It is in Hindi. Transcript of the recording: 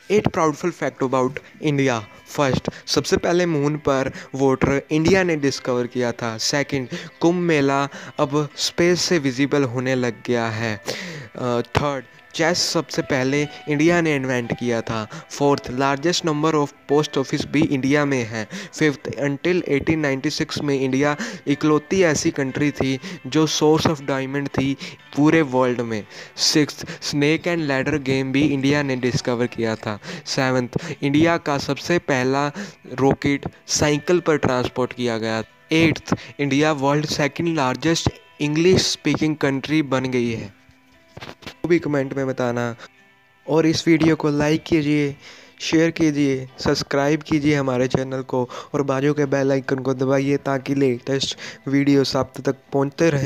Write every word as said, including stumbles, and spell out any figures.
Eight proudful fact about India. First, सबसे पहले मून पर वाटर इंडिया ने डिस्कवर किया था। सेकंड, कुंभ मेला अब स्पेस से विजिबल होने लग गया है। थर्ड, चेस सबसे पहले इंडिया ने इन्वेंट किया था। Fourth, largest number of post office भी इंडिया में है। Fifth, until eighteen ninety six में इंडिया इकलौती ऐसी कंट्री थी जो सोर्स ऑफ डायमंड थी पूरे वर्ल्ड में। Sixth, snake and ladder game भी इंडिया ने डिस्कवर किया था। सेवन्थ, इंडिया का सबसे पहला रॉकेट साइकिल पर ट्रांसपोर्ट किया गया। Eighth, India world second largest English speaking country बन गई है। वो भी कमेंट में बताना, और इस वीडियो को लाइक कीजिए, शेयर कीजिए, सब्सक्राइब कीजिए हमारे चैनल को और बाजू के बेल आइकन को दबाइए ताकि लेटेस्ट वीडियोस आप तक पहुंचते रहे।